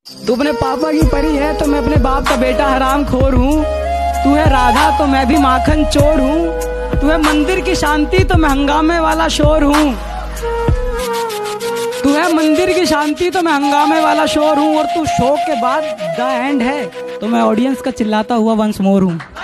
तू अपने पापा की परी है तो मैं अपने बाप का बेटा हराम खोर हूँ। तू है राधा तो मैं भी माखन चोर हूँ। तू है मंदिर की शांति तो मैं हंगामे वाला शोर हूँ। तू है मंदिर की शांति तो मैं हंगामे वाला शोर हूँ। और तू शो के बाद द एंड है तो मैं ऑडियंस का चिल्लाता हुआ वंस मोर हूँ।